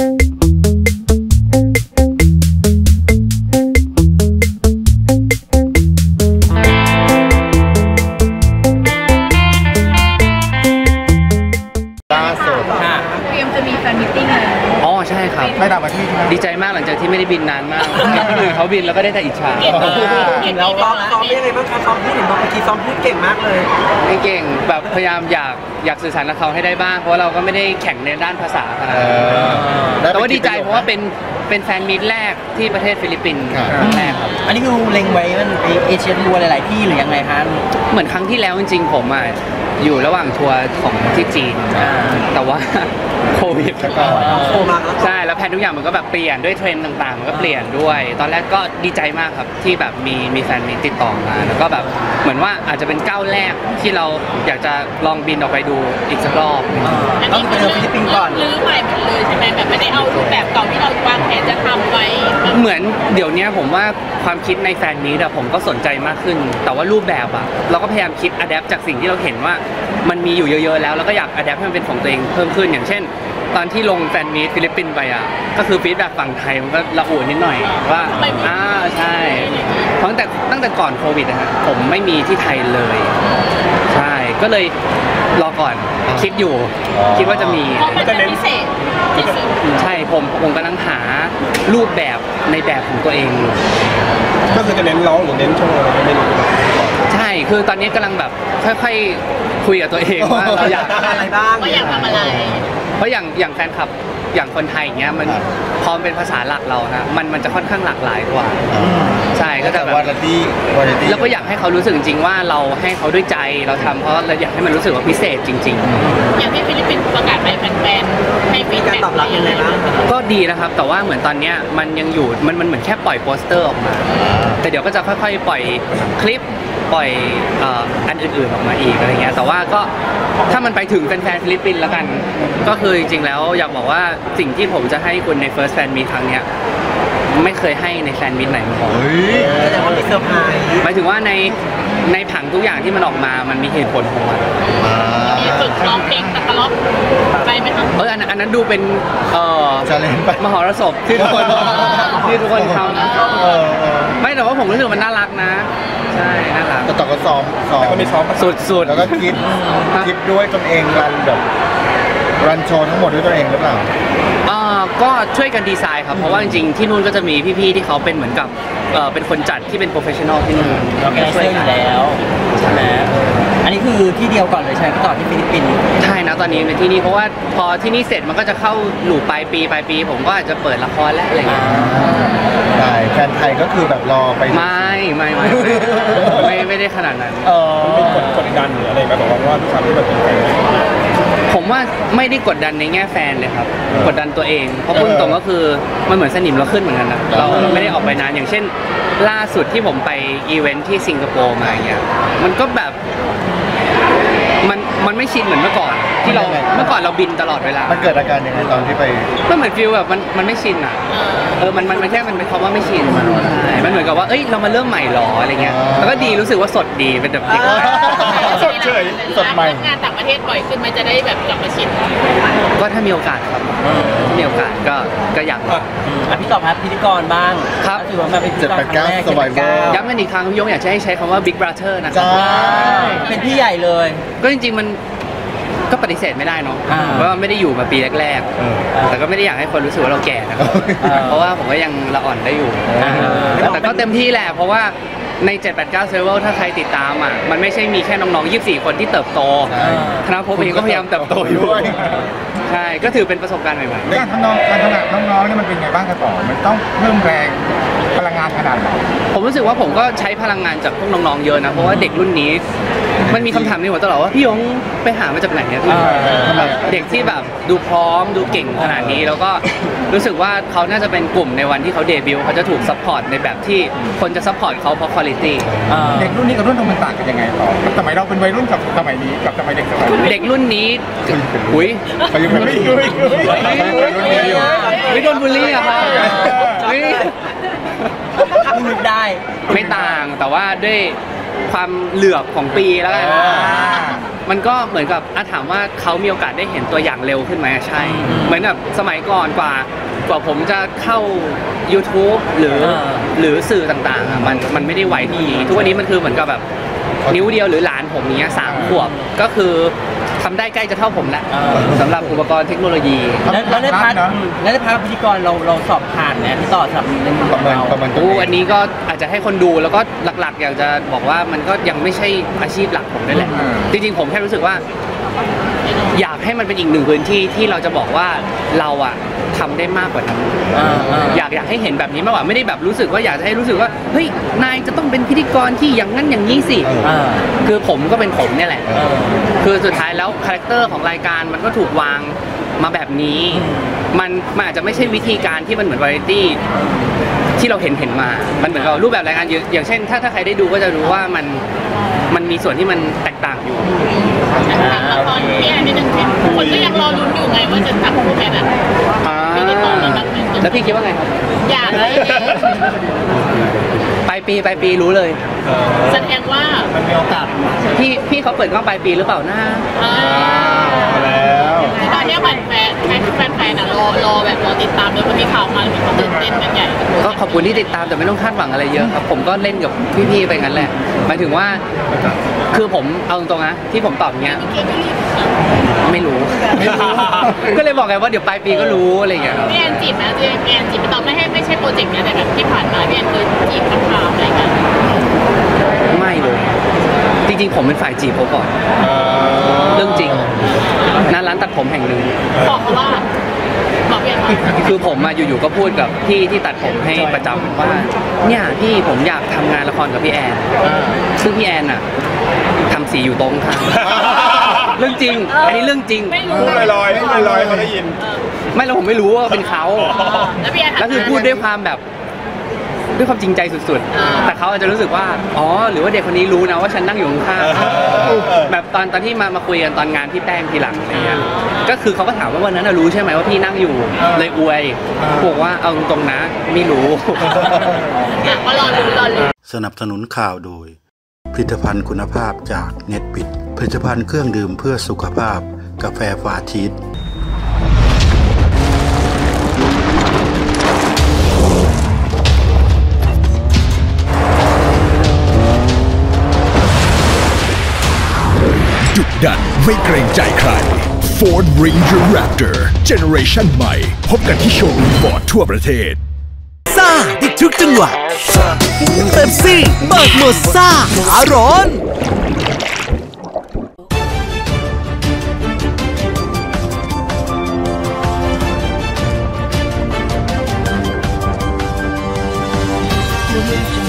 ใช่ครับไม่ต่างประเทศดีใจมากหลังจากที่ไม่ได้บินนานมากคนอื่นเขาบินแล้วก็ได้แต่อิจฉาแล้วซ้อมยังไงบ้างคะซ้อมพูดเห็นบอกเมื่อกี้ซ้อมพูดเก่งมากเลยไม่เก่งแบบพยายามอยากสื่อสารกับเขาให้ได้บ้างเพราะเราก็ไม่ได้แข่งในด้านภาษาขนาดนั้นแต่ว่าดีใจเพราะว่าเป็นแฟนมีตแรกที่ประเทศฟิลิปปินส์ครั้งแรกครับอันนี้คือเล็งไว้มันเอเชียทัวร์หลายๆที่หรือยังไงคะเหมือนครั้งที่แล้วจริงๆผมอยู่ระหว่างทัวร์ของที่จีนแต่ว่าโควิดใช่แล้วแผนทุกอย่างมันก็แบบเปลี่ยนด้วยเทรนด์ต่างๆมันก็เปลี่ยนด้วยตอนแรกก็ดีใจมากครับที่แบบมีแฟนมีติดต่อมาแล้วก็แบบเหมือนว่าอาจจะเป็นก้าวแรกที่เราอยากจะลองบินออกไปดูอีกสักรอบอันนี้คือฟิลิปปินส์ก่อนรื้อใหม่หมดเลยใช่ไหมแบบไม่ได้เอารูปแบบเก่าที่เราวางแผนจะทำไว้เหมือนเดี๋ยวนี้ผมว่าความคิดในแฟนมีตผมก็สนใจมากขึ้นแต่ว่ารูปแบบเราก็พยายามคิดอะแดปจากสิ่งที่เราเห็นว่ามันมีอยู่เยอะๆแล้วก็อยากอะแดปให้มันเป็นของตัวเองเพิ่มขึ้นอย่างเช่นตอนที่ลงแฟนมีตฟิลิปปินส์ไปก็คือฟีดแบ็กฝั่งไทยมันก็ระอุนิดหน่อยว่าใช่ตั้งแต่ก่อนโควิดผมไม่มีที่ไทยเลยใช่ก็เลยรอก่อนคิดว่าจะมีมันจะพิเศษใช่ผมกำลังหารูปแบบในแบบของตัวเองอยู่ก็คือจะเน้นร้องหรือเน้นโชว์อะไรไม่รู้ใช่คือตอนนี้กำลังแบบค่อยๆคุยกับตัวเองว่าเราอยากอะไรบ้างอยากทำอะไรเพราะอย่างแฟนคลับอย่างคนไทยอย่างเงี้ยมันพอเป็นภาษาหลักเรานะมันจะค่อนข้างหลากหลายกว่าใช่ก็จะแบบแล้วก็อยากให้เขารู้สึกจริงๆว่าเราให้เขาด้วยใจเราทำเพราะเราอยากให้มันรู้สึกว่าพิเศษจริงๆอย่างที่ฟิลิปปินส์ประกาศไปแฟนๆให้ฟีดแบ็กตอบรับยังไงบ้างก็ดีนะครับแต่ว่าเหมือนตอนเนี้ยมันยังอยู่มันเหมือนแค่ปล่อยโปสเตอร์ออกมาแต่เดี๋ยวก็จะค่อยๆปล่อยคลิปปล่อยอันอื่นๆออกมาอีกอะไรเงี้ยแต่ว่าก็ถ้ามันไปถึงแฟนๆฟิลิปปินส์แล้วกันก็คือจริงๆแล้วอยากบอกว่าสิ่งที่ผมจะให้คุณใน First Fan Meet ครั้งเนี้ยไม่เคยให้ในแฟนมิตไหนมาก่อนแต่ว่ามีเซอร์ไพรส์หมายถึงว่าในผังทุกอย่างที่มันออกมามันมีเหตุผลของมันมีฝึกร้องเพลงตะกร้อไปไหมครับอันนั้นดูเป็นมหรสพที่ทุกคนทำไม่แต่ว่าผมรู้สึกมันน่ารักนะใช่น่ารักแต่ต่อก็ซ้อมก็มีซ้อมสุดแล้วก็คิดด้วยตนเองรันโชว์ทั้งหมดด้วยตัวเองหรือเปล่าก็ช่วยกันดีไซน์ครับเพราะว่าจริงๆที่นู่นก็จะมีพี่ๆที่เขาเป็นเหมือนกับเป็นคนจัดที่เป็นโปรเฟชชั่นอลที่นู่นเราช่วยอยู่แล้วใช่ไหมอันนี้คือที่เดียวก่อนเลยใช่ไหมต่อที่ฟิลิปปินส์ใช่นะตอนนี้เป็นที่นี่เพราะว่าพอที่นี่เสร็จมันก็จะเข้าหลูปลายปีผมก็อาจจะเปิดละครแล้วอะไรเงี้ยได้แฟนไทยก็คือแบบรอไปไม่ได้ขนาดนั้นมีกดดันหรืออะไรไหมบอกว่าทุกครั้งที่แบบเป็นแฟนผมว่าไม่ได้กดดันในแง่แฟนเลยครับกดดันตัวเองเพราะพูดตรงก็คือมันเหมือนสนิมเราขึ้นเหมือนกันนะเราไม่ได้ออกไปนานอย่างเช่นล่าสุดที่ผมไปอีเวนท์ที่สิงคโปร์มาอย่างเงี้ยมันก็แบบมันไม่ชินเหมือนเมื่อก่อนที่เมื่อก่อนเราบินตลอดเวลามันเกิดอาการยังไงตอนที่ไปมันเหมือนฟีลแบบมันไม่ชินมันแค่มันเป็นคำว่าไม่ชินมันเหมือนกับว่าเรามาเริ่มใหม่หรออะไรเงี้ยแล้วก็ดีรู้สึกว่าสดดีเป็นแบบสดเฉยสดใหม่งานต่างประเทศบ่อยขึ้นมันจะได้แบบกลับมาชินก็ถ้ามีโอกาสครับถ้ามีโอกาสก็อยากพี่ตอบครับพิธีกรบ้างครับถือว่ามาเป็นพิธีกรครั้งแรกย้ำกันอีกครั้งพี่ยงอยากให้ใช้คำว่า Big Brother นะครับเป็นพี่ใหญ่เลยก็จริงๆมันก็ปฏิเสธไม่ได้เนาะเพราะว่าไม่ได้อยู่มาปีแรกๆแต่ก็ไม่ได้อยากให้คนรู้สึกว่าเราแก่นะครับเพราะว่าผมก็ยังละอ่อนได้อยู่แต่ก็เต็มที่แหละเพราะว่าใน789 Server ถ้าใครติดตามมันไม่ใช่มีแค่น้องๆ24คนที่เติบโตธนภพเองก็พยายามเติบโตอยู่ใช่ก็ถือเป็นประสบการณ์ใหม่ๆการทำน้องๆนี่มันเป็นไงบ้างครับต่อมันต้องเพิ่มแรงพลังงานขนาดไหนผมรู้สึกว่าผมก็ใช้พลังงานจากพวกน้องๆเยอะนะเพราะว่าเด็กรุ่นนี้มันมีคำถามในหัวตลอดว่าพี่ยงไปหามาจากไหนเนี่ยเด็กที่แบบดูพร้อมดูเก่งขนาดนี้แล้วก็รู้สึกว่าเขาน่าจะเป็นกลุ่มในวันที่เขาเดบิวต์เขาจะถูกซัพพอร์ตในแบบที่คนจะซัพพอร์ตเขาเพราะคุณภาพเด็กรุ่นนี้กับรุ่นมันต่างกันยังไงต่อสมัยเราเป็นวัยรุ่นกับสมัยนี้กับสมัยเด็กรุ่นนี้อุ้ยไม่โดนบูลลี่อะครับนึกได้ไม่ต่างแต่ว่าด้วยความเหลือบของปีแล้วกัน มันก็เหมือนกับถามว่าเขามีโอกาสได้เห็นตัวอย่างเร็วขึ้นไหมใช่ เหมือนกับสมัยก่อนกว่าผมจะเข้า YouTube หรือสื่อต่างๆมันไม่ได้ไวทีทุกวันนี้มันคือเหมือนกับแบบนิ้วเดียวหรือหลานผมเนี้ย3 ขวบก็คือทำได้ใกล้จะเท่าผมแล้วสำหลับอุปกรณ์เทคโนโลยีแล้วได้พาร์ทพิธีกรเราสอบผ่านเนี่ยพี่ต่อสำหรับในมุมของเราประมาณตัวเองอันนี้ก็อาจจะให้คนดูแล้วก็หลักๆ อยากจะบอกว่ามันก็ยังไม่ใช่อาชีพหลักผมด้วยแหละ จริงๆผมแค่รู้สึกว่า อยากให้มันเป็นอีกหนึ่งพื้นที่ที่เราจะบอกว่าเราอะทำได้มากกว่านั้นอยากให้เห็นแบบนี้มากกว่าไม่ได้แบบรู้สึกว่าอยากจะให้รู้สึกว่าเฮ้ยนายจะต้องเป็นพิธีกรที่อย่างนั้นอย่างนี้สิคือผมก็เป็นผมเนี่ยแหละคือสุดท้ายแล้วคาแรคเตอร์ของรายการมันก็ถูกวางมาแบบนี้ มันอาจจะไม่ใช่วิธีการที่มันเหมือนวาไรตี้ที่เราเห็นมา มันเหมือนกับรูปแบบรายการอย่างเช่นถ้าใครได้ดูก็จะรู้ว่ามันมีส่วนที่มันแตกต่างอยู่ถามละครพี่แอนนิดนึงคนก็ยังรอลุ้นอยู่ไงว่าจะจับคู่แค่นั้นไม่ได้ตอบแล้วแบบนึงแล้วพี่คิดว่าไงครับอยากเลยปลายปีรู้เลยแสดงว่ามันมีโอกาสพี่เขาเปิดกล้องปลายปีหรือเปล่านะแล้วตอนนี้เหมือนแฟนๆรอแบบรอติดตามเลยเพราะมีข่าวมาแล้วมีคนตื่นเต้นกันใหญ่ก็ขอบคุณที่ติดตามแต่ไม่ต้องคาดหวังอะไรเยอะครับผมก็เล่นกับพี่ๆไปงั้นแหละหมายถึงว่าคือผมเอาตรงๆนะที่ผมตอบอย่างเงี้ยไม่รู้ ก็เลยบอกไงว่าเดี๋ยวปลายปีก็รู้อะไรอย่างเงี้ยครับพี่แอนจีบนะพี่แอนจีบตอนไม่ใช่โปรเจกต์เนี้ยแต่แบบที่ผ่านมาพี่แอนเคยจีบคำถามอะไรกันไม่เลยจริงๆผมเป็นฝ่ายจีบเขาก่อนเรื่องจริงหน้าร้านตัดผมแห่งหนึ่งบอกเขาว่าบอกพี่แอนว่าคือผมมาอยู่ๆก็พูดกับพี่ที่ตัดผมให้ประจำว่าเนี่ยพี่ผมอยากทำงานละครกับพี่แอนซึ่งพี่แอนอะทำสีอยู่ตรงข้างเรื่องจริงอันนี้เรื่องจริงไม่รู้พูดลอยๆเขาได้ยินไม่แล้วผมไม่รู้ว่าเป็นเขาแล้วพี่แอนแล้วคือพูดด้วยความแบบด้วยความจริงใจสุดๆ แต่เขาอาจจะรู้สึกว่าอ๋อหรือว่าเด็กคนนี้รู้นะว่าฉันนั่งอยู่ข้างๆแบบตอนที่มาคุยกันตอนงานพี่แป้งทีหลังอะไรเงี้ยก็คือเขาก็ถามว่าวันนั้นรู้ใช่ไหมว่าพี่นั่งอยู่เลยอวยบอกว่าเอาตรงๆนะไม่รู้ก็รอลุ้นสนับสนุนข่าวโดยผลิตภัณฑ์คุณภาพจากเน็ตบิดผลิตภัณฑ์เครื่องดื่มเพื่อสุขภาพกาแฟฟาชีสดุดันไม่เกรงใจใคร Ford Ranger Raptor Generation ใหม่พบกันที่โชว์รูมฟอร์ดทั่วประเทศซ่าติดทุกจังหวะเต็มซี่เปิดโหมดซ่าขาร้อน Moving